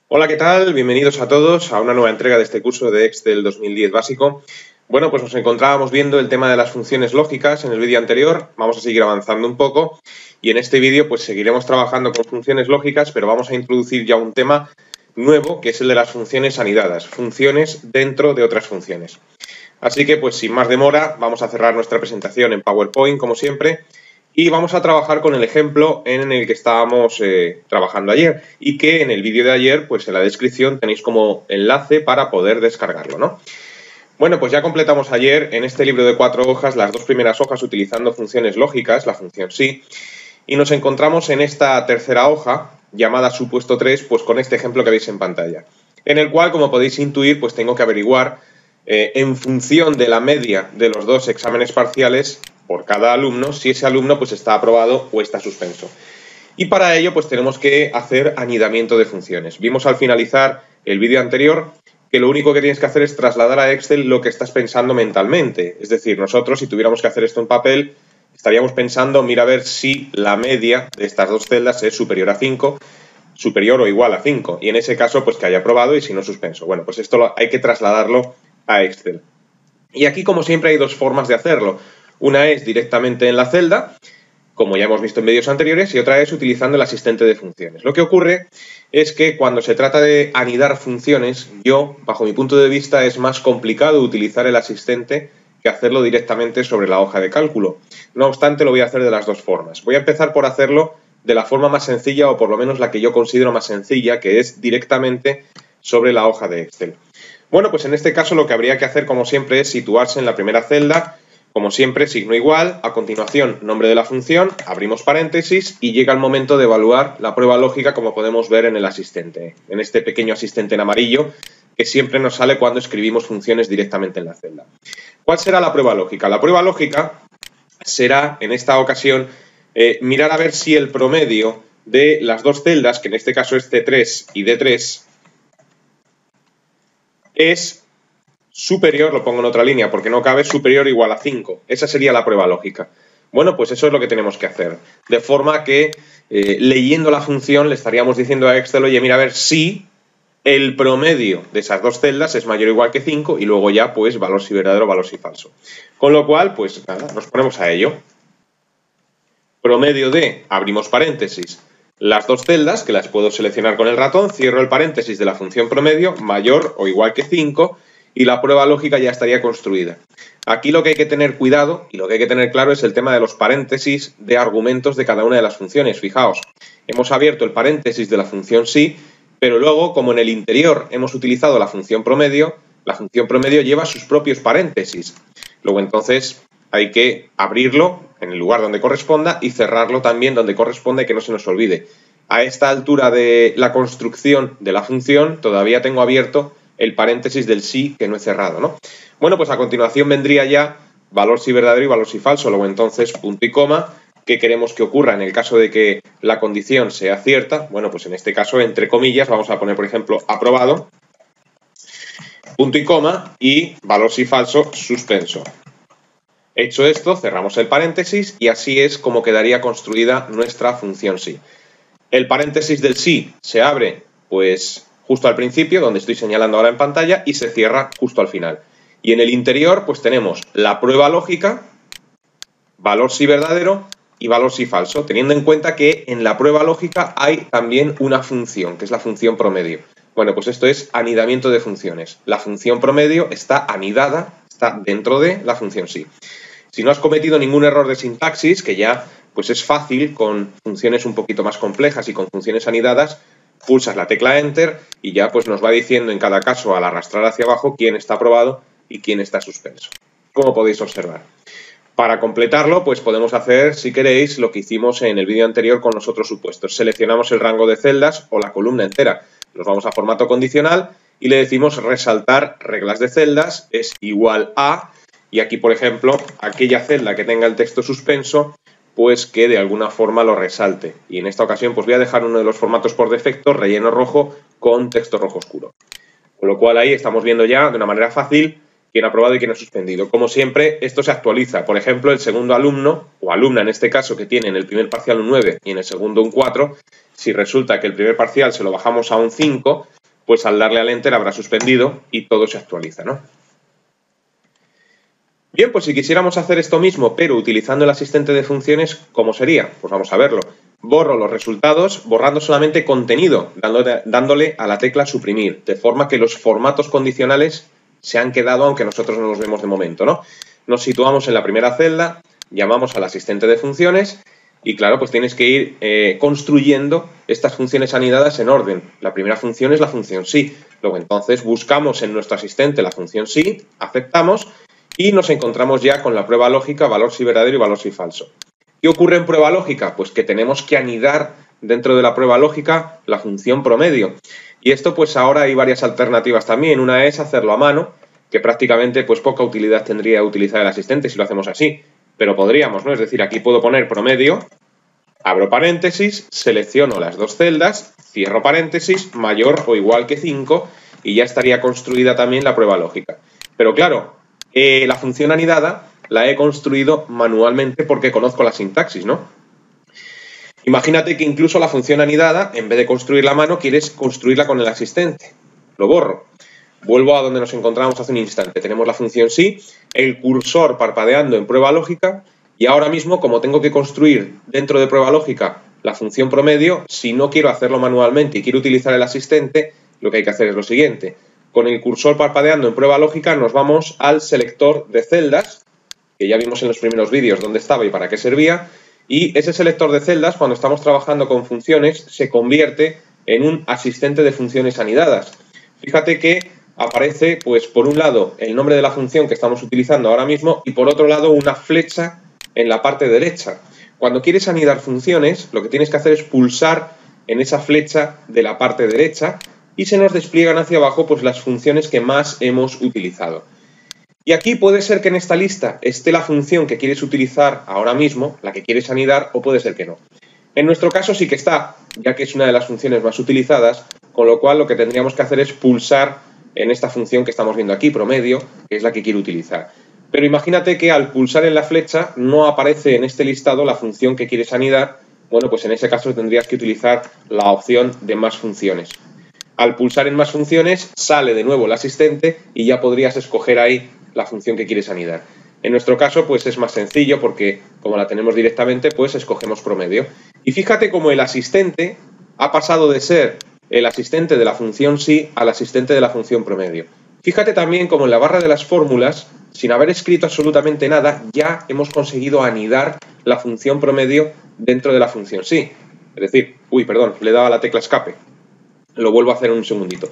Hola, ¿qué tal? Bienvenidos a todos a una nueva entrega de este curso de Excel 2010 básico. Bueno, pues nos encontrábamos viendo el tema de las funciones lógicas en el vídeo anterior. Vamos a seguir avanzando un poco y en este vídeo pues seguiremos trabajando con funciones lógicas, pero vamos a introducir ya un tema nuevo que es el de las funciones anidadas, funciones dentro de otras funciones. Así que pues sin más demora vamos a cerrar nuestra presentación en PowerPoint como siempre. Y vamos a trabajar con el ejemplo en el que estábamos trabajando ayer y que en el vídeo de ayer, pues en la descripción tenéis como enlace para poder descargarlo, ¿no? Bueno, pues ya completamos ayer en este libro de 4 hojas las 2 primeras hojas utilizando funciones lógicas, la función sí, y nos encontramos en esta tercera hoja llamada supuesto 3, pues con este ejemplo que veis en pantalla, en el cual, como podéis intuir, pues tengo que averiguar en función de la media de los 2 exámenes parciales por cada alumno, si ese alumno pues está aprobado o está suspenso. Y para ello pues tenemos que hacer anidamiento de funciones. Vimos al finalizar el vídeo anterior que lo único que tienes que hacer es trasladar a Excel lo que estás pensando mentalmente. Es decir, nosotros si tuviéramos que hacer esto en papel, estaríamos pensando, mira a ver si la media de estas 2 celdas es superior a 5, superior o igual a 5. Y en ese caso pues que haya aprobado y si no suspenso. Bueno, pues esto hay que trasladarlo a Excel. Y aquí como siempre hay 2 formas de hacerlo. Una es directamente en la celda, como ya hemos visto en vídeos anteriores, y otra es utilizando el asistente de funciones. Lo que ocurre es que cuando se trata de anidar funciones, bajo mi punto de vista, es más complicado utilizar el asistente que hacerlo directamente sobre la hoja de cálculo. No obstante, lo voy a hacer de las 2 formas. Voy a empezar por hacerlo de la forma más sencilla, o por lo menos la que yo considero más sencilla, que es directamente sobre la hoja de Excel. Bueno, pues en este caso lo que habría que hacer, como siempre, es situarse en la primera celda. Como siempre, signo igual, a continuación, nombre de la función, abrimos paréntesis y llega el momento de evaluar la prueba lógica como podemos ver en el asistente, en este pequeño asistente en amarillo que siempre nos sale cuando escribimos funciones directamente en la celda. ¿Cuál será la prueba lógica? La prueba lógica será, en esta ocasión, mirar a ver si el promedio de las 2 celdas, que en este caso es C3 y D3, es superior, lo pongo en otra línea porque no cabe, superior o igual a 5. Esa sería la prueba lógica. Bueno, pues eso es lo que tenemos que hacer. De forma que, leyendo la función, le estaríamos diciendo a Excel, oye, mira a ver si el promedio de esas 2 celdas es mayor o igual que 5 y luego ya, pues, valor si verdadero, valor si falso. Con lo cual, pues nada, nos ponemos a ello. Promedio de, abrimos paréntesis, las 2 celdas, que las puedo seleccionar con el ratón, cierro el paréntesis de la función promedio, mayor o igual que 5, y la prueba lógica ya estaría construida. Aquí lo que hay que tener cuidado y lo que hay que tener claro es el tema de los paréntesis de argumentos de cada una de las funciones. Fijaos, hemos abierto el paréntesis de la función sí, pero luego, como en el interior hemos utilizado la función promedio lleva sus propios paréntesis. Luego entonces hay que abrirlo en el lugar donde corresponda y cerrarlo también donde corresponde, que no se nos olvide. A esta altura de la construcción de la función todavía tengo abierto el paréntesis del sí que no he cerrado, ¿no? Bueno, pues a continuación vendría ya valor si verdadero y valor si falso, luego entonces punto y coma. ¿Qué queremos que ocurra en el caso de que la condición sea cierta? Bueno, pues en este caso, entre comillas, vamos a poner, por ejemplo, aprobado, punto y coma, y valor si falso, suspenso. Hecho esto, cerramos el paréntesis y así es como quedaría construida nuestra función sí. El paréntesis del sí se abre, pues, justo al principio, donde estoy señalando ahora en pantalla, y se cierra justo al final. Y en el interior, pues tenemos la prueba lógica, valor si verdadero y valor si falso, teniendo en cuenta que en la prueba lógica hay también una función, que es la función promedio. Bueno, pues esto es anidamiento de funciones. La función promedio está anidada, está dentro de la función sí. Si no has cometido ningún error de sintaxis, que ya pues es fácil con funciones un poquito más complejas y con funciones anidadas, pulsas la tecla Enter y ya pues nos va diciendo en cada caso al arrastrar hacia abajo quién está aprobado y quién está suspenso, como podéis observar. Para completarlo, pues podemos hacer, si queréis, lo que hicimos en el vídeo anterior con los otros supuestos. Seleccionamos el rango de celdas o la columna entera. Nos vamos a formato condicional y le decimos resaltar reglas de celdas es igual a, y aquí, por ejemplo, aquella celda que tenga el texto suspenso, pues que de alguna forma lo resalte. Y en esta ocasión pues voy a dejar uno de los formatos por defecto, relleno rojo con texto rojo oscuro. Con lo cual ahí estamos viendo ya de una manera fácil quién ha aprobado y quién ha suspendido. Como siempre, esto se actualiza. Por ejemplo, el segundo alumno, o alumna en este caso, que tiene en el primer parcial un 9 y en el segundo un 4, si resulta que el primer parcial se lo bajamos a un 5, pues al darle al Enter habrá suspendido y todo se actualiza, ¿no? Bien, pues si quisiéramos hacer esto mismo, pero utilizando el asistente de funciones, ¿cómo sería? Pues vamos a verlo. Borro los resultados borrando solamente contenido, dándole a la tecla suprimir, de forma que los formatos condicionales se han quedado, aunque nosotros no los vemos de momento, ¿no? Nos situamos en la primera celda, llamamos al asistente de funciones y, claro, pues tienes que ir construyendo estas funciones anidadas en orden. La primera función es la función sí. Luego, entonces, buscamos en nuestro asistente la función sí, aceptamos y nos encontramos ya con la prueba lógica, valor si verdadero y valor si falso. ¿Qué ocurre en prueba lógica? Pues que tenemos que anidar dentro de la prueba lógica la función promedio. Y esto, pues ahora hay varias alternativas también. Una es hacerlo a mano, que prácticamente pues poca utilidad tendría utilizar el asistente si lo hacemos así. Pero podríamos, ¿no? Es decir, aquí puedo poner promedio, abro paréntesis, selecciono las dos celdas, cierro paréntesis, mayor o igual que 5 y ya estaría construida también la prueba lógica. Pero claro, la función anidada la he construido manualmente porque conozco la sintaxis, ¿no? Imagínate que incluso la función anidada, en vez de construirla a mano, quieres construirla con el asistente. Lo borro. Vuelvo a donde nos encontramos hace un instante. Tenemos la función sí, el cursor parpadeando en prueba lógica y ahora mismo, como tengo que construir dentro de prueba lógica la función promedio, si no quiero hacerlo manualmente y quiero utilizar el asistente, lo que hay que hacer es lo siguiente. Con el cursor parpadeando en prueba lógica nos vamos al selector de celdas, que ya vimos en los primeros vídeos dónde estaba y para qué servía, y ese selector de celdas, cuando estamos trabajando con funciones, se convierte en un asistente de funciones anidadas. Fíjate que aparece, pues por un lado, el nombre de la función que estamos utilizando ahora mismo y por otro lado una flecha en la parte derecha. Cuando quieres anidar funciones, lo que tienes que hacer es pulsar en esa flecha de la parte derecha y se nos despliegan hacia abajo pues las funciones que más hemos utilizado. Y aquí puede ser que en esta lista esté la función que quieres utilizar ahora mismo, la que quieres anidar, o puede ser que no. En nuestro caso sí que está, ya que es una de las funciones más utilizadas, con lo cual lo que tendríamos que hacer es pulsar en esta función que estamos viendo aquí, promedio, que es la que quiero utilizar. Pero imagínate que al pulsar en la flecha no aparece en este listado la función que quieres anidar. Bueno, pues en ese caso tendrías que utilizar la opción de más funciones. Al pulsar en más funciones sale de nuevo el asistente y ya podrías escoger ahí la función que quieres anidar. En nuestro caso pues es más sencillo porque como la tenemos directamente pues escogemos promedio. Y fíjate cómo el asistente ha pasado de ser el asistente de la función sí al asistente de la función promedio. Fíjate también cómo en la barra de las fórmulas, sin haber escrito absolutamente nada, ya hemos conseguido anidar la función promedio dentro de la función sí. Es decir, le he dado a la tecla escape. Lo vuelvo a hacer en un segundito.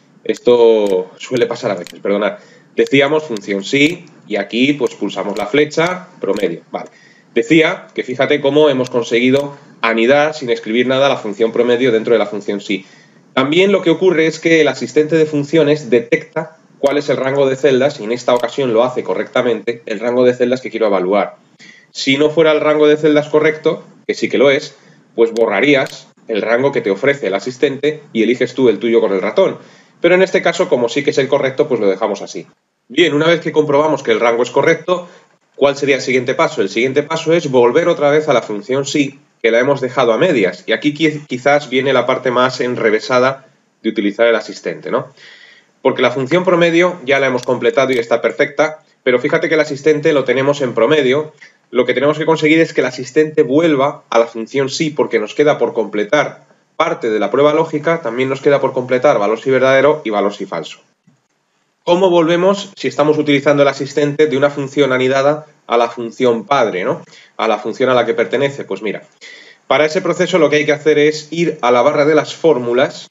Esto suele pasar a veces, perdonad. Decíamos función sí y aquí pues pulsamos la flecha, promedio. Vale. Decía que fíjate cómo hemos conseguido anidar sin escribir nada la función promedio dentro de la función sí. También lo que ocurre es que el asistente de funciones detecta cuál es el rango de celdas y en esta ocasión lo hace correctamente, el rango de celdas que quiero evaluar. Si no fuera el rango de celdas correcto, que sí que lo es, pues borrarías el rango que te ofrece el asistente y eliges tú el tuyo con el ratón. Pero en este caso, como sí que es el correcto, pues lo dejamos así. Bien, una vez que comprobamos que el rango es correcto, ¿cuál sería el siguiente paso? El siguiente paso es volver otra vez a la función sí, que la hemos dejado a medias. Y aquí quizás viene la parte más enrevesada de utilizar el asistente, ¿no? Porque la función promedio ya la hemos completado y está perfecta, pero fíjate que el asistente lo tenemos en promedio. Lo que tenemos que conseguir es que el asistente vuelva a la función sí, porque nos queda por completar parte de la prueba lógica, también nos queda por completar valor si verdadero y valor si falso. ¿Cómo volvemos si estamos utilizando el asistente de una función anidada a la función padre, ¿no? A la función a la que pertenece? Pues mira, para ese proceso lo que hay que hacer es ir a la barra de las fórmulas,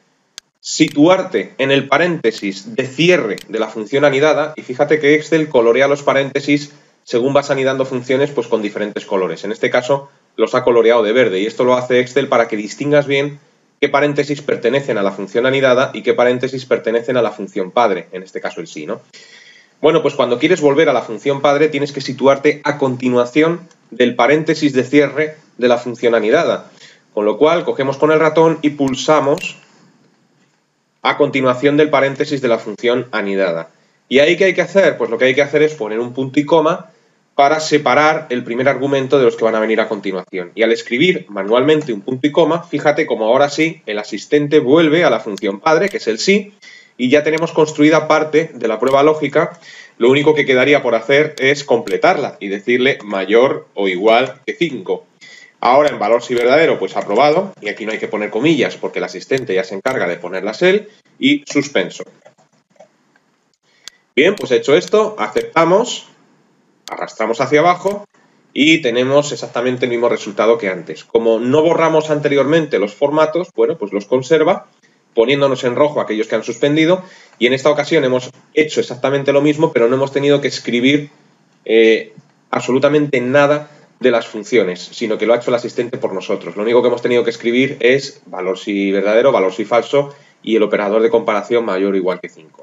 situarte en el paréntesis de cierre de la función anidada y fíjate que Excel colorea los paréntesis según vas anidando funciones pues con diferentes colores. En este caso los ha coloreado de verde y esto lo hace Excel para que distingas bien qué paréntesis pertenecen a la función anidada y qué paréntesis pertenecen a la función padre, en este caso el sí, ¿no? Bueno, pues cuando quieres volver a la función padre tienes que situarte a continuación del paréntesis de cierre de la función anidada, con lo cual cogemos con el ratón y pulsamos a continuación del paréntesis de la función anidada. ¿Y ahí qué hay que hacer? Pues lo que hay que hacer es poner un punto y coma para separar el primer argumento de los que van a venir a continuación. Y al escribir manualmente un punto y coma, fíjate como ahora sí el asistente vuelve a la función padre, que es el sí, y ya tenemos construida parte de la prueba lógica. Lo único que quedaría por hacer es completarla y decirle mayor o igual que 5. Ahora en valor si verdadero, pues aprobado, y aquí no hay que poner comillas porque el asistente ya se encarga de ponerlas él, y suspenso. Bien, pues hecho esto, aceptamos, arrastramos hacia abajo y tenemos exactamente el mismo resultado que antes. Como no borramos anteriormente los formatos, bueno, pues los conserva, poniéndonos en rojo aquellos que han suspendido, y en esta ocasión hemos hecho exactamente lo mismo, pero no hemos tenido que escribir absolutamente nada de las funciones, sino que lo ha hecho el asistente por nosotros. Lo único que hemos tenido que escribir es valor si verdadero, valor si falso y el operador de comparación mayor o igual que 5.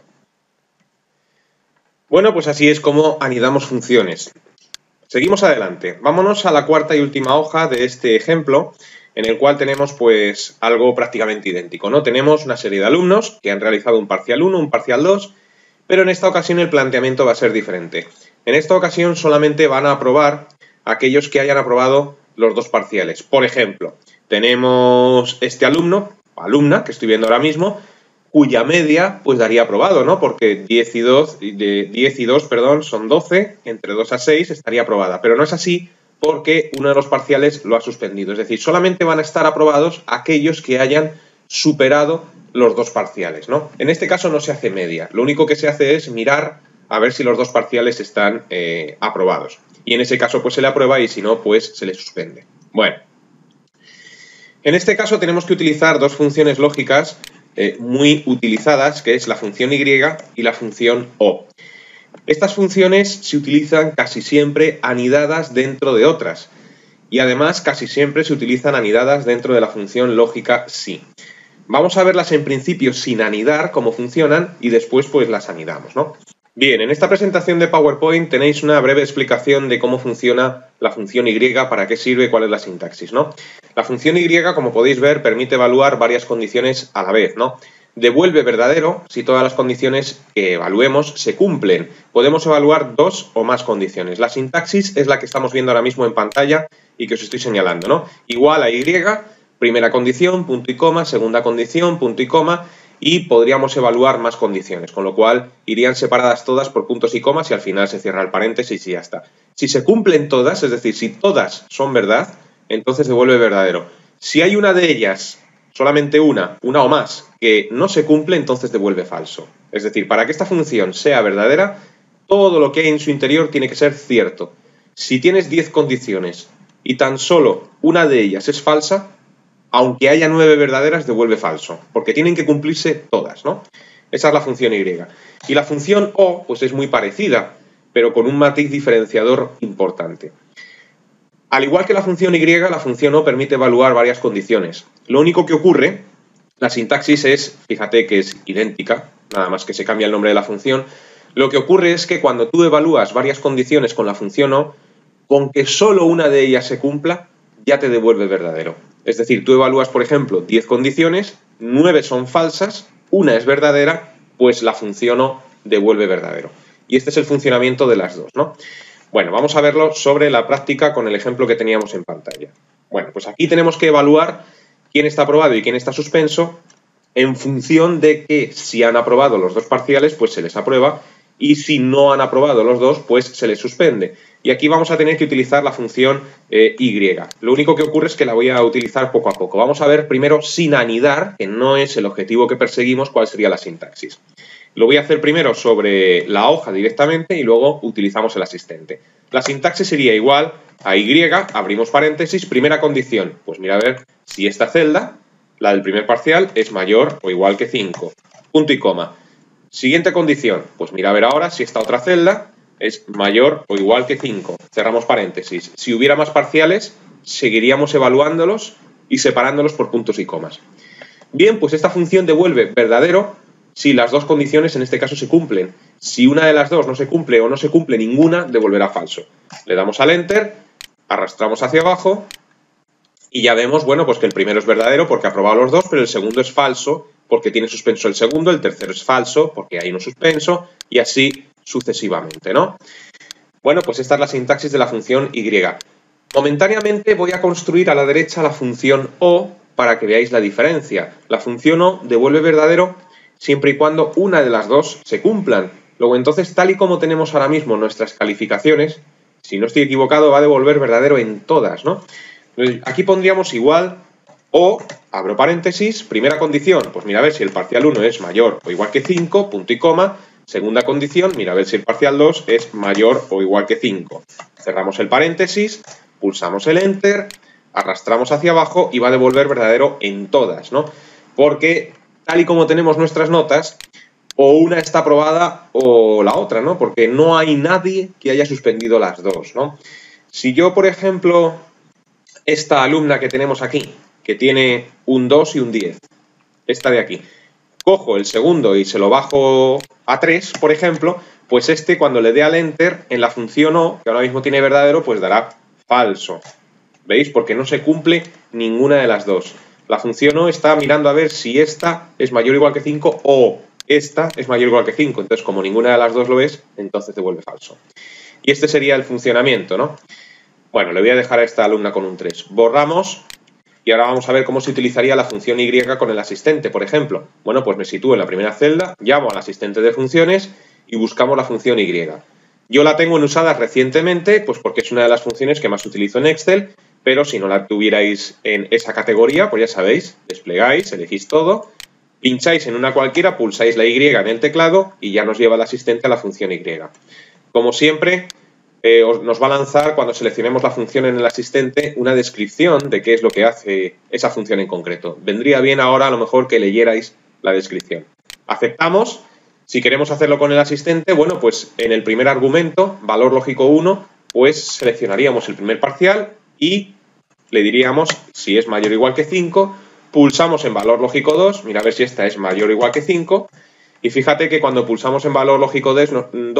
Bueno, pues así es como anidamos funciones. Seguimos adelante. Vámonos a la cuarta y última hoja de este ejemplo, en el cual tenemos pues algo prácticamente idéntico, ¿no? Tenemos una serie de alumnos que han realizado un parcial 1, un parcial 2, pero en esta ocasión el planteamiento va a ser diferente. En esta ocasión solamente van a aprobar aquellos que hayan aprobado los dos parciales. Por ejemplo, tenemos este alumno, o alumna, que estoy viendo ahora mismo, cuya media pues daría aprobado, ¿no? Porque 10 y 2 son 12, entre 2 a 6 estaría aprobada. Pero no es así porque uno de los parciales lo ha suspendido. Es decir, solamente van a estar aprobados aquellos que hayan superado los dos parciales, ¿no? En este caso no se hace media. Lo único que se hace es mirar a ver si los dos parciales están aprobados. Y en ese caso pues se le aprueba y si no pues se le suspende. Bueno, en este caso tenemos que utilizar dos funciones lógicas muy utilizadas, que es la función y y la función o. Estas funciones se utilizan casi siempre anidadas dentro de otras y además casi siempre se utilizan anidadas dentro de la función lógica si. Vamos a verlas en principio sin anidar, cómo funcionan, y después pues las anidamos, ¿no? Bien, en esta presentación de PowerPoint tenéis una breve explicación de cómo funciona la función y, para qué sirve, cuál es la sintaxis, ¿no? La función y, como podéis ver, permite evaluar varias condiciones a la vez, ¿no? Devuelve verdadero si todas las condiciones que evaluemos se cumplen. Podemos evaluar dos o más condiciones. La sintaxis es la que estamos viendo ahora mismo en pantalla y que os estoy señalando, ¿no? Igual a y, primera condición, punto y coma, segunda condición, punto y coma, y podríamos evaluar más condiciones, con lo cual irían separadas todas por puntos y comas y al final se cierra el paréntesis y ya está. Si se cumplen todas, es decir, si todas son verdad, entonces devuelve verdadero. Si hay una de ellas, solamente una o más, que no se cumple, entonces devuelve falso. Es decir, para que esta función sea verdadera, todo lo que hay en su interior tiene que ser cierto. Si tienes 10 condiciones y tan solo una de ellas es falsa, aunque haya 9 verdaderas, devuelve falso, porque tienen que cumplirse todas, ¿no? Esa es la función y. Y la función o, pues es muy parecida, pero con un matiz diferenciador importante. Al igual que la función y, la función o permite evaluar varias condiciones. Lo único que ocurre, la sintaxis es, fíjate que es idéntica, nada más que se cambia el nombre de la función. Lo que ocurre es que cuando tú evalúas varias condiciones con la función o, con que solo una de ellas se cumpla, ya te devuelve verdadero. Es decir, tú evalúas, por ejemplo, 10 condiciones, 9 son falsas, una es verdadera, pues la función o devuelve verdadero. Y este es el funcionamiento de las dos, ¿no? Bueno, vamos a verlo sobre la práctica con el ejemplo que teníamos en pantalla. Bueno, pues aquí tenemos que evaluar quién está aprobado y quién está suspenso en función de que si han aprobado los dos parciales, pues se les aprueba, y si no han aprobado los dos, pues se les suspende. Y aquí vamos a tener que utilizar la función y. Lo único que ocurre es que la voy a utilizar poco a poco. Vamos a ver primero sin anidar, que no es el objetivo que perseguimos, cuál sería la sintaxis. Lo voy a hacer primero sobre la hoja directamente y luego utilizamos el asistente. La sintaxis sería igual a y, abrimos paréntesis, primera condición. Pues mira a ver si esta celda, la del primer parcial, es mayor o igual que 5. Punto y coma. Siguiente condición, pues mira a ver ahora si esta otra celda es mayor o igual que 5. Cerramos paréntesis. Si hubiera más parciales, seguiríamos evaluándolos y separándolos por puntos y comas. Bien, pues esta función devuelve verdadero si las dos condiciones en este caso se cumplen. Si una de las dos no se cumple o no se cumple ninguna, devolverá falso. Le damos al Enter, arrastramos hacia abajo y ya vemos, bueno, pues que el primero es verdadero porque ha aprobado los dos, pero el segundo es falso porque tiene suspenso el segundo, el tercero es falso porque hay uno suspenso y así sucesivamente, ¿no? Bueno, pues esta es la sintaxis de la función y. Momentáneamente voy a construir a la derecha la función o para que veáis la diferencia. La función o devuelve verdadero siempre y cuando una de las dos se cumplan. Luego entonces, tal y como tenemos ahora mismo nuestras calificaciones, si no estoy equivocado, va a devolver verdadero en todas, ¿no? Entonces, aquí pondríamos igual o, abro paréntesis, primera condición, pues mira a ver si el parcial 1 es mayor o igual que 5, punto y coma. Segunda condición, mira a ver si el parcial 2 es mayor o igual que 5. Cerramos el paréntesis, pulsamos el Enter, arrastramos hacia abajo y va a devolver verdadero en todas, ¿no? Porque tal y como tenemos nuestras notas, o una está aprobada o la otra, ¿no? Porque no hay nadie que haya suspendido las dos, ¿no? Si yo, por ejemplo, esta alumna que tenemos aquí, que tiene un 2 y un 10, esta de aquí, cojo el segundo y se lo bajo a 3, por ejemplo, pues este cuando le dé al Enter en la función o, que ahora mismo tiene verdadero, pues dará falso. ¿Veis? Porque no se cumple ninguna de las dos. La función o está mirando a ver si esta es mayor o igual que 5 o esta es mayor o igual que 5. Entonces, como ninguna de las dos lo es, entonces devuelve falso. Y este sería el funcionamiento, ¿no? Bueno, le voy a dejar a esta alumna con un 3. Borramos y ahora vamos a ver cómo se utilizaría la función y con el asistente, por ejemplo. Bueno, pues me sitúo en la primera celda, llamo al asistente de funciones y buscamos la función y. Yo la tengo en usadas recientemente, pues porque es una de las funciones que más utilizo en Excel, pero si no la tuvierais en esa categoría, pues ya sabéis, desplegáis, elegís todo, pincháis en una cualquiera, pulsáis la Y en el teclado y ya nos lleva el asistente a la función Y. Como siempre, nos va a lanzar, cuando seleccionemos la función en el asistente, una descripción de qué es lo que hace esa función en concreto. Vendría bien ahora a lo mejor que leyerais la descripción. Aceptamos. Si queremos hacerlo con el asistente, bueno, pues en el primer argumento, valor lógico 1, pues seleccionaríamos el primer parcial y le diríamos si es mayor o igual que 5, pulsamos en valor lógico 2, mira a ver si esta es mayor o igual que 5, y fíjate que cuando pulsamos en valor lógico 2,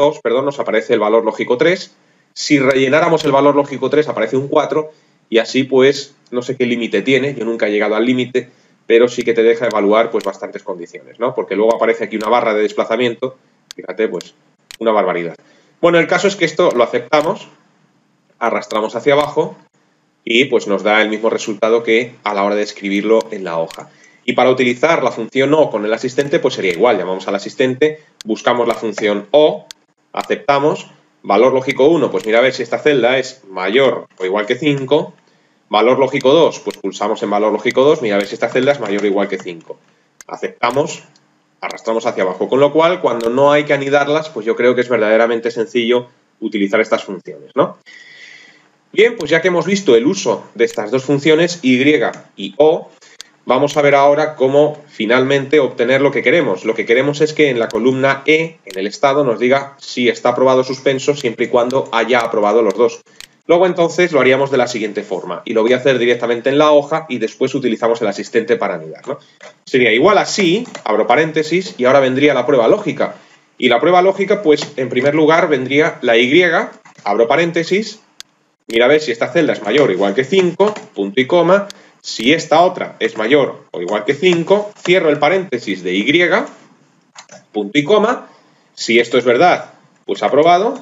nos aparece el valor lógico 3, si rellenáramos el valor lógico 3 aparece un 4, y así pues no sé qué límite tiene, yo nunca he llegado al límite, pero sí que te deja evaluar pues bastantes condiciones, ¿no? Porque luego aparece aquí una barra de desplazamiento, fíjate, pues una barbaridad. Bueno, el caso es que esto lo aceptamos, arrastramos hacia abajo y pues nos da el mismo resultado que a la hora de escribirlo en la hoja. Y para utilizar la función o con el asistente pues sería igual, llamamos al asistente, buscamos la función o, aceptamos, valor lógico 1, pues mira a ver si esta celda es mayor o igual que 5, valor lógico 2, pues pulsamos en valor lógico 2, mira a ver si esta celda es mayor o igual que 5. Aceptamos, arrastramos hacia abajo, con lo cual cuando no hay que anidarlas, pues yo creo que es verdaderamente sencillo utilizar estas funciones, ¿no? Bien, pues ya que hemos visto el uso de estas dos funciones, y y o, vamos a ver ahora cómo finalmente obtener lo que queremos. Lo que queremos es que en la columna E, en el estado, nos diga si está aprobado o suspenso siempre y cuando haya aprobado los dos. Luego entonces lo haríamos de la siguiente forma y lo voy a hacer directamente en la hoja y después utilizamos el asistente para anidar, ¿no? Sería igual así, abro paréntesis y ahora vendría la prueba lógica. Y la prueba lógica, pues en primer lugar vendría la Y, abro paréntesis, mira a ver si esta celda es mayor o igual que 5, punto y coma. Si esta otra es mayor o igual que 5, cierro el paréntesis de Y, punto y coma. Si esto es verdad, pues aprobado,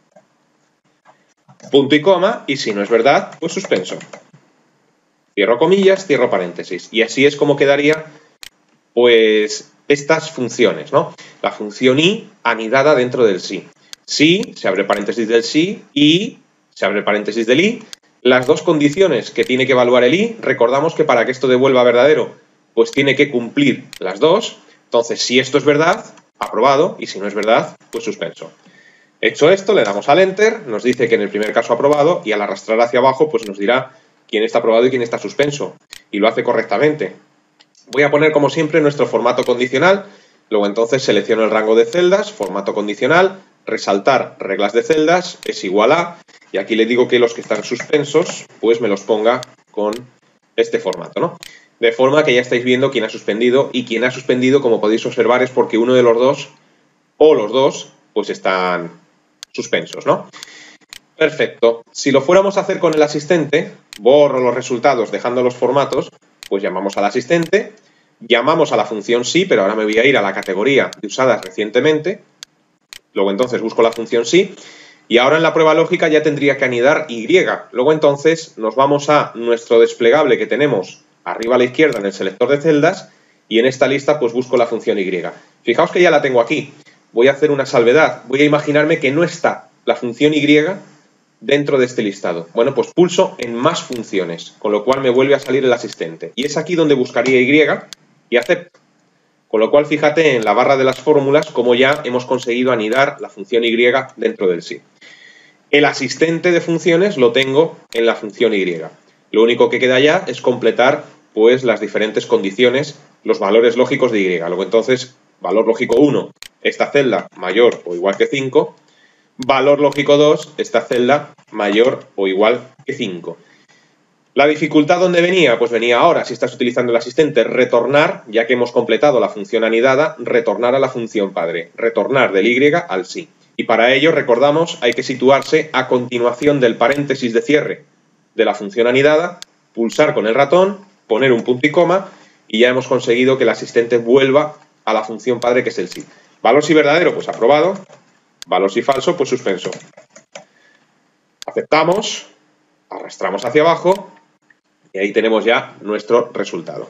punto y coma. Y si no es verdad, pues suspenso. Cierro comillas, cierro paréntesis. Y así es como quedaría, pues, estas funciones, ¿no? La función y anidada dentro del sí. Sí, se abre paréntesis del sí, y se abre paréntesis del i. Las dos condiciones que tiene que evaluar el i, recordamos que para que esto devuelva verdadero, pues tiene que cumplir las dos. Entonces, si esto es verdad, aprobado, y si no es verdad, pues suspenso. Hecho esto, le damos al Enter, nos dice que en el primer caso aprobado, y al arrastrar hacia abajo, pues nos dirá quién está aprobado y quién está suspenso. Y lo hace correctamente. Voy a poner, como siempre, nuestro formato condicional. Luego entonces selecciono el rango de celdas, formato condicional, resaltar reglas de celdas, es igual a, y aquí le digo que los que están suspensos, pues me los ponga con este formato, ¿no? De forma que ya estáis viendo quién ha suspendido, y quien ha suspendido, como podéis observar, es porque uno de los dos, o los dos, pues están suspensos, ¿no? Perfecto. Si lo fuéramos a hacer con el asistente, borro los resultados dejando los formatos, pues llamamos al asistente, llamamos a la función sí, pero ahora me voy a ir a la categoría de usadas recientemente, luego entonces busco la función sí, Y ahora en la prueba lógica ya tendría que anidar Y. Luego entonces nos vamos a nuestro desplegable que tenemos arriba a la izquierda en el selector de celdas y en esta lista pues busco la función Y. Fijaos que ya la tengo aquí. Voy a hacer una salvedad. Voy a imaginarme que no está la función Y dentro de este listado. Bueno, pues pulso en más funciones, con lo cual me vuelve a salir el asistente. Y es aquí donde buscaría Y y acepto. Con lo cual, fíjate en la barra de las fórmulas cómo ya hemos conseguido anidar la función Y dentro del sí. El asistente de funciones lo tengo en la función Y. Lo único que queda ya es completar pues las diferentes condiciones, los valores lógicos de Y. Luego entonces, valor lógico 1, esta celda mayor o igual que 5. Valor lógico 2, esta celda mayor o igual que 5. ¿La dificultad dónde venía? Pues venía ahora, si estás utilizando el asistente, retornar, ya que hemos completado la función anidada, retornar a la función padre, retornar del Y al sí. Y para ello, recordamos, hay que situarse a continuación del paréntesis de cierre de la función anidada, pulsar con el ratón, poner un punto y coma, y ya hemos conseguido que el asistente vuelva a la función padre, que es el sí. Valor si verdadero, pues aprobado. Valor si falso, pues suspenso. Aceptamos, arrastramos hacia abajo y ahí tenemos ya nuestro resultado.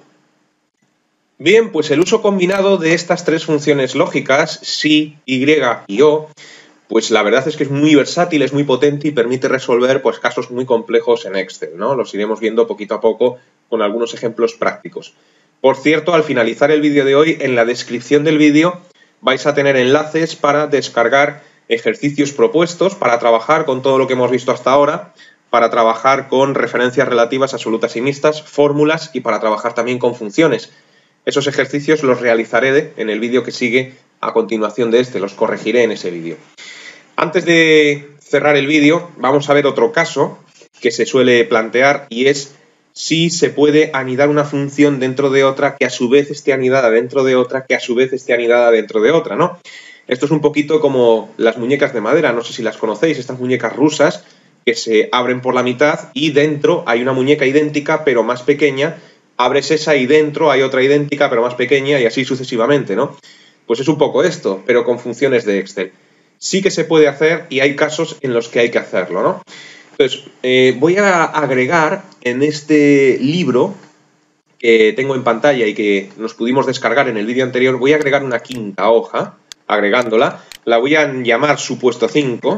Bien, pues el uso combinado de estas tres funciones lógicas, si, y y o, pues la verdad es que es muy versátil, es muy potente y permite resolver pues casos muy complejos en Excel, ¿no? Los iremos viendo poquito a poco con algunos ejemplos prácticos. Por cierto, al finalizar el vídeo de hoy, en la descripción del vídeo vais a tener enlaces para descargar ejercicios propuestos, para trabajar con todo lo que hemos visto hasta ahora, para trabajar con referencias relativas absolutas y mixtas, fórmulas y para trabajar también con funciones. Esos ejercicios los realizaré en el vídeo que sigue a continuación de este, los corregiré en ese vídeo. Antes de cerrar el vídeo, vamos a ver otro caso que se suele plantear y es si se puede anidar una función dentro de otra que a su vez esté anidada dentro de otra que a su vez esté anidada dentro de otra, ¿no? Esto es un poquito como las muñecas de madera, no sé si las conocéis, estas muñecas rusas que se abren por la mitad y dentro hay una muñeca idéntica pero más pequeña, abres esa y dentro hay otra idéntica pero más pequeña y así sucesivamente, ¿no? Pues es un poco esto, pero con funciones de Excel. Sí que se puede hacer y hay casos en los que hay que hacerlo, ¿no? Entonces, voy a agregar en este libro que tengo en pantalla y que nos pudimos descargar en el vídeo anterior, voy a agregar una quinta hoja, agregándola, la voy a llamar supuesto 5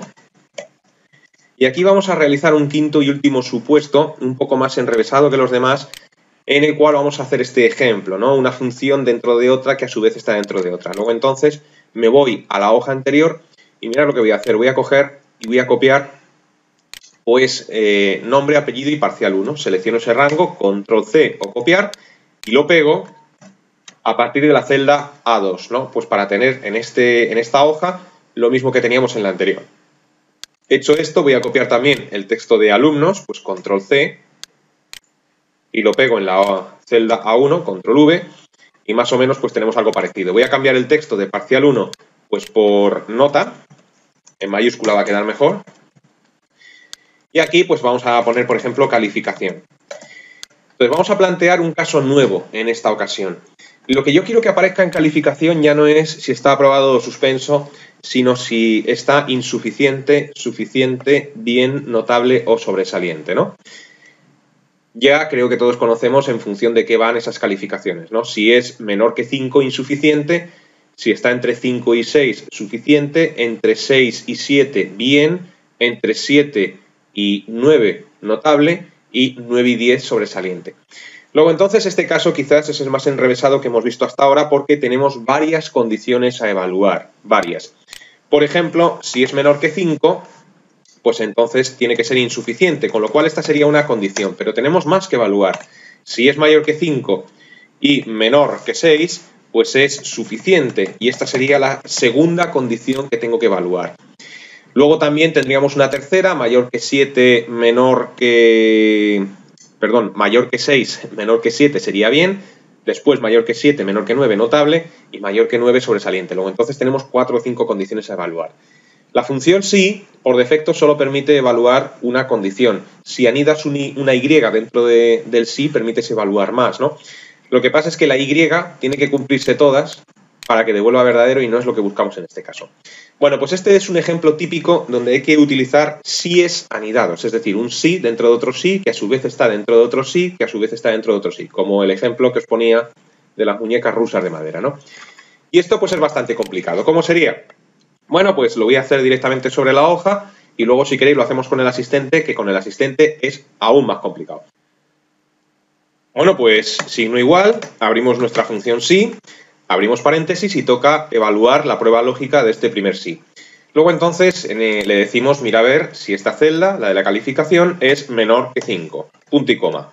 y aquí vamos a realizar un quinto y último supuesto, un poco más enrevesado que los demás, en el cual vamos a hacer este ejemplo, ¿no? Una función dentro de otra que a su vez está dentro de otra. Luego entonces me voy a la hoja anterior y mirad lo que voy a hacer, voy a coger y voy a copiar pues nombre, apellido y parcial 1. Selecciono ese rango, control C o copiar y lo pego a partir de la celda A2, ¿no? Pues para tener en esta hoja lo mismo que teníamos en la anterior. Hecho esto, voy a copiar también el texto de alumnos, pues control C y lo pego en la celda A1, control V y más o menos pues tenemos algo parecido. Voy a cambiar el texto de parcial 1 pues por nota, en mayúscula va a quedar mejor. Y aquí pues vamos a poner, por ejemplo, calificación. Entonces vamos a plantear un caso nuevo en esta ocasión. Lo que yo quiero que aparezca en calificación ya no es si está aprobado o suspenso, sino si está insuficiente, suficiente, bien, notable o sobresaliente, ¿no? Ya creo que todos conocemos en función de qué van esas calificaciones, ¿no? Si es menor que 5, insuficiente, si está entre 5 y 6, suficiente, entre 6 y 7, bien, entre 7 y 9 notable y 9 y 10 sobresaliente. Luego entonces este caso quizás es el más enrevesado que hemos visto hasta ahora porque tenemos varias condiciones a evaluar, varias. Por ejemplo, si es menor que 5, pues entonces tiene que ser insuficiente, con lo cual esta sería una condición, pero tenemos más que evaluar. Si es mayor que 5 y menor que 6, pues es suficiente y esta sería la segunda condición que tengo que evaluar. Luego también tendríamos una tercera, mayor que 7, mayor que 6, menor que 7 sería bien, después mayor que 7, menor que 9, notable, y mayor que 9, sobresaliente. Luego entonces tenemos 4 o 5 condiciones a evaluar. La función sí, por defecto, solo permite evaluar una condición. Si anidas una Y dentro del sí, permites evaluar más, ¿no? Lo que pasa es que la Y tiene que cumplirse todas para que devuelva verdadero y no es lo que buscamos en este caso. Bueno, pues este es un ejemplo típico donde hay que utilizar síes anidados, es decir, un sí dentro de otro sí, que a su vez está dentro de otro sí, que a su vez está dentro de otro sí, como el ejemplo que os ponía de las muñecas rusas de madera, ¿no? Y esto pues es bastante complicado. ¿Cómo sería? Bueno, pues lo voy a hacer directamente sobre la hoja y luego si queréis lo hacemos con el asistente, que con el asistente es aún más complicado. Bueno, pues signo igual, abrimos nuestra función sí, abrimos paréntesis y toca evaluar la prueba lógica de este primer sí. Luego entonces le decimos, mira a ver si esta celda, la de la calificación, es menor que 5, punto y coma.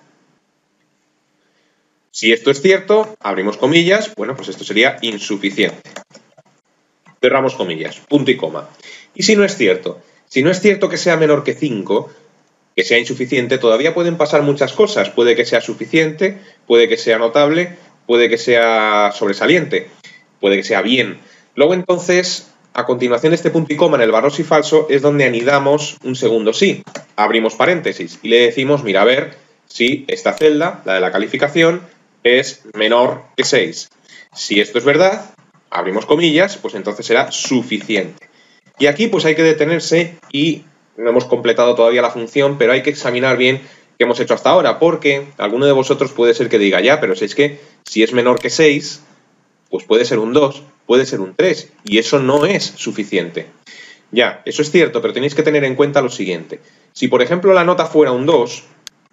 Si esto es cierto, abrimos comillas, bueno, pues esto sería insuficiente. Cerramos comillas, punto y coma. Y si no es cierto que sea menor que 5, que sea insuficiente, todavía pueden pasar muchas cosas. Puede que sea suficiente, puede que sea notable, puede que sea sobresaliente, puede que sea bien. Luego entonces, a continuación de este punto y coma en el barra si falso, es donde anidamos un segundo sí. Abrimos paréntesis y le decimos, mira a ver si esta celda, la de la calificación, es menor que 6. Si esto es verdad, abrimos comillas, pues entonces será suficiente. Y aquí pues hay que detenerse y no hemos completado todavía la función, pero hay que examinar bien qué hemos hecho hasta ahora, porque alguno de vosotros puede ser que diga ya, pero si es que si es menor que 6, pues puede ser un 2, puede ser un 3, y eso no es suficiente. Ya, eso es cierto, pero tenéis que tener en cuenta lo siguiente. Si por ejemplo la nota fuera un 2,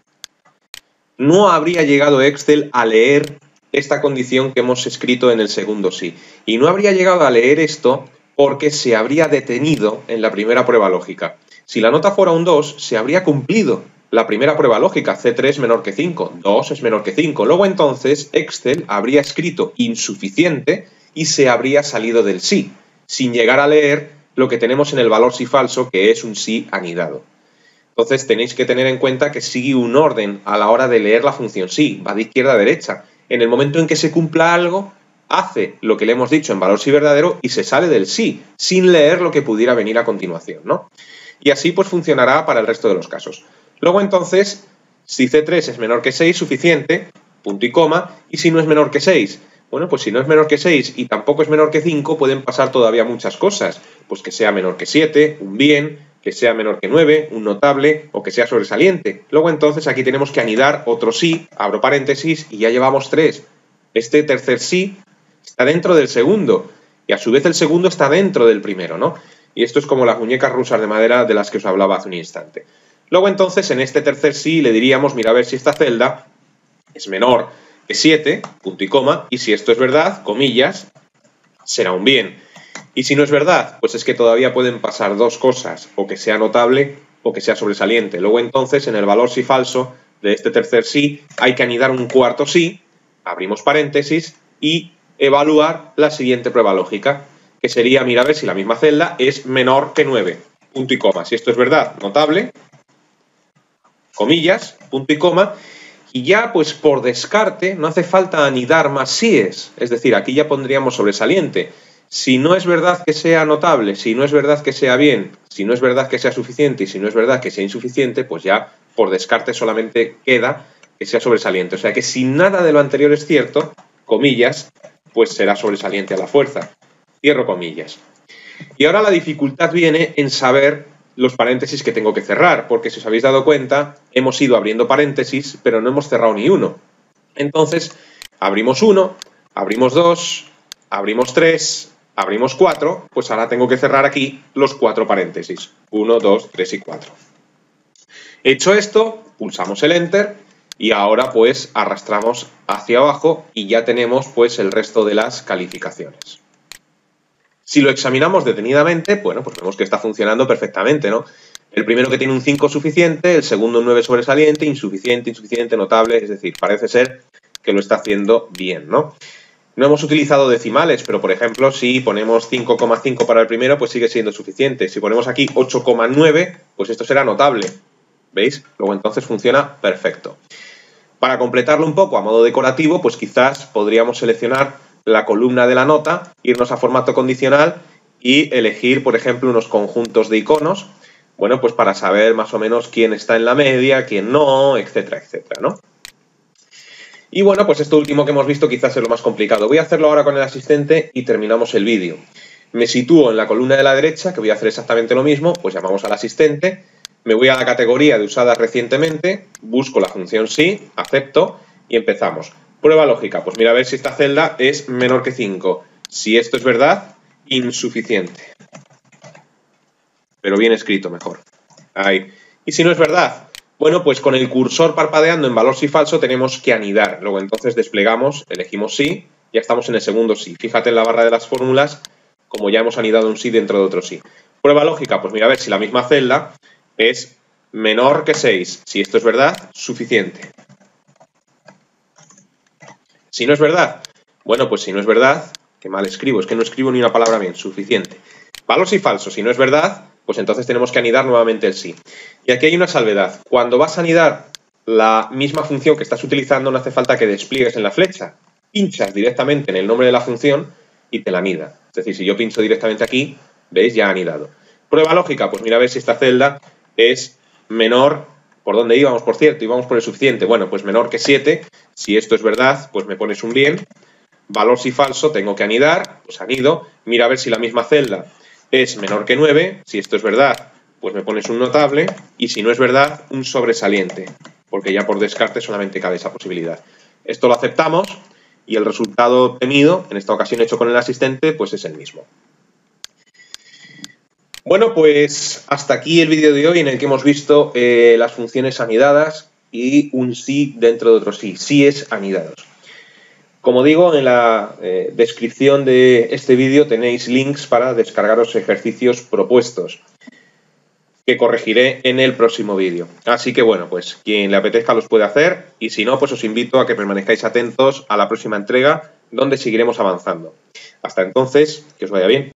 no habría llegado Excel a leer esta condición que hemos escrito en el segundo sí. Y no habría llegado a leer esto porque se habría detenido en la primera prueba lógica. Si la nota fuera un 2, se habría cumplido la primera prueba lógica, C3 menor que 5, 2 es menor que 5. Luego entonces Excel habría escrito insuficiente y se habría salido del sí, sin llegar a leer lo que tenemos en el valor sí falso, que es un sí anidado. Entonces tenéis que tener en cuenta que sigue un orden a la hora de leer la función sí, va de izquierda a derecha. En el momento en que se cumpla algo, hace lo que le hemos dicho en valor sí verdadero y se sale del sí, sin leer lo que pudiera venir a continuación, ¿no? Y así pues funcionará para el resto de los casos. Luego entonces, si C3 es menor que 6, suficiente, punto y coma, y si no es menor que 6, bueno, pues si no es menor que 6 y tampoco es menor que 5, pueden pasar todavía muchas cosas, pues que sea menor que 7, un bien, que sea menor que 9, un notable o que sea sobresaliente. Luego entonces aquí tenemos que anidar otro sí, abro paréntesis y ya llevamos 3. Este tercer sí está dentro del segundo y a su vez el segundo está dentro del primero, ¿no? Y esto es como las muñecas rusas de madera de las que os hablaba hace un instante. Luego entonces en este tercer sí le diríamos, mira a ver si esta celda es menor que 7, punto y coma, y si esto es verdad, comillas, será un bien. Y si no es verdad, pues es que todavía pueden pasar dos cosas, o que sea notable o que sea sobresaliente. Luego entonces en el valor sí falso de este tercer sí hay que anidar un cuarto sí, abrimos paréntesis y evaluar la siguiente prueba lógica, que sería, mira a ver si la misma celda es menor que 9, punto y coma. Si esto es verdad, notable, comillas, punto y coma, y ya pues por descarte no hace falta anidar más síes, es decir, aquí ya pondríamos sobresaliente. Si no es verdad que sea notable, si no es verdad que sea bien, si no es verdad que sea suficiente y si no es verdad que sea insuficiente, pues ya por descarte solamente queda que sea sobresaliente. O sea que si nada de lo anterior es cierto, comillas, pues será sobresaliente a la fuerza. Cierro comillas. Y ahora la dificultad viene en saber los paréntesis que tengo que cerrar, porque si os habéis dado cuenta, hemos ido abriendo paréntesis, pero no hemos cerrado ni uno. Entonces, abrimos 1, abrimos 2, abrimos 3, abrimos 4, pues ahora tengo que cerrar aquí los 4 paréntesis. 1, 2, 3 y 4. Hecho esto, pulsamos el Enter y ahora pues arrastramos hacia abajo y ya tenemos pues el resto de las calificaciones. Si lo examinamos detenidamente, bueno, pues vemos que está funcionando perfectamente, ¿no? El primero que tiene un 5 suficiente, el segundo un 9 sobresaliente, insuficiente, insuficiente, notable, es decir, parece ser que lo está haciendo bien, ¿no? No hemos utilizado decimales, pero por ejemplo, si ponemos 5,5 para el primero, pues sigue siendo suficiente. Si ponemos aquí 8,9, pues esto será notable, ¿veis? Luego entonces funciona perfecto. Para completarlo un poco a modo decorativo, pues quizás podríamos seleccionar la columna de la nota, irnos a formato condicional y elegir, por ejemplo, unos conjuntos de iconos, bueno, pues para saber más o menos quién está en la media, quién no, etcétera, etcétera, ¿no? Y bueno, pues esto último que hemos visto quizás es lo más complicado. Voy a hacerlo ahora con el asistente y terminamos el vídeo. Me sitúo en la columna de la derecha, que voy a hacer exactamente lo mismo, pues llamamos al asistente, me voy a la categoría de usadas recientemente, busco la función sí, acepto y empezamos. Prueba lógica, pues mira a ver si esta celda es menor que 5. Si esto es verdad, insuficiente. Pero bien escrito mejor. Ahí. Y si no es verdad, bueno, pues con el cursor parpadeando en valor sí falso tenemos que anidar. Luego entonces desplegamos, elegimos sí, ya estamos en el segundo sí. Fíjate en la barra de las fórmulas, como ya hemos anidado un sí dentro de otro sí. Prueba lógica, pues mira a ver si la misma celda es menor que 6. Si esto es verdad, suficiente. Si no es verdad, bueno, pues si no es verdad, qué mal escribo, es que no escribo ni una palabra bien, suficiente. Valor sí falso, si no es verdad, pues entonces tenemos que anidar nuevamente el sí. Y aquí hay una salvedad. Cuando vas a anidar la misma función que estás utilizando, no hace falta que despliegues en la flecha. Pinchas directamente en el nombre de la función y te la anida. Es decir, si yo pincho directamente aquí, ¿veis? Ya ha anidado. Prueba lógica, pues mira a ver si esta celda es menor. ¿Por dónde íbamos, por cierto? Íbamos por el suficiente. Bueno, pues menor que 7. Si esto es verdad, pues me pones un bien. Valor si falso, tengo que anidar, pues anido. Mira a ver si la misma celda es menor que 9. Si esto es verdad, pues me pones un notable. Y si no es verdad, un sobresaliente. Porque ya por descarte solamente cabe esa posibilidad. Esto lo aceptamos y el resultado obtenido, en esta ocasión hecho con el asistente, pues es el mismo. Bueno, pues hasta aquí el vídeo de hoy en el que hemos visto las funciones anidadas y un sí dentro de otro sí. Síes anidados. Como digo, en la descripción de este vídeo tenéis links para descargaros ejercicios propuestos que corregiré en el próximo vídeo. Así que bueno, pues quien le apetezca los puede hacer y si no, pues os invito a que permanezcáis atentos a la próxima entrega donde seguiremos avanzando. Hasta entonces, que os vaya bien.